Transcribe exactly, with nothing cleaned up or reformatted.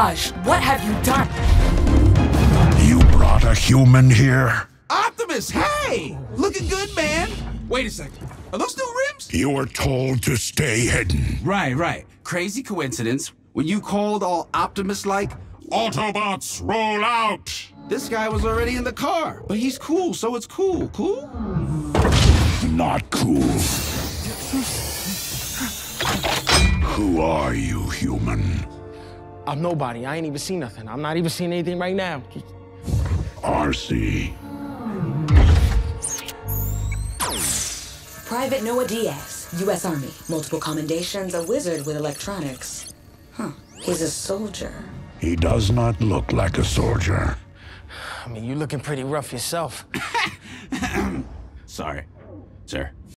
Raj, what have you done? You brought a human here? Optimus, hey! Looking good, man. Wait a second. Are those new rims? You were told to stay hidden. Right, right. Crazy coincidence. When you called all Optimus-like, Autobots, roll out! this guy was already in the car. But he's cool, so it's cool. Cool? Not cool. Who are you, human? I'm nobody. I ain't even seen nothing. I'm not even seeing anything right now. R C. Private Noah Diaz, U S Army. Multiple commendations, a wizard with electronics. Huh, he's a soldier. He does not look like a soldier. I mean, you're looking pretty rough yourself. Sorry, sir.